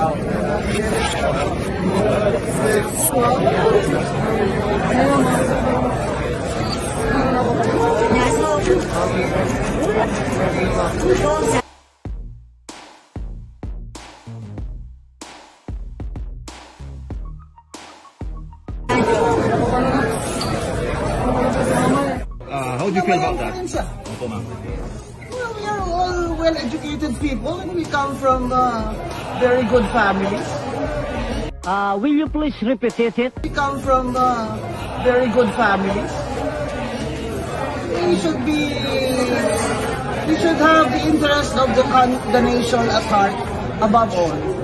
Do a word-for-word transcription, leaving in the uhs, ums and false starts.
Uh, how do you feel about that? Well, we are all well-educated people and we come from uh, very good families. Uh, will you please repeat it? We come from uh, very good families. We should be, we should have the interest of the, the nation at heart above all.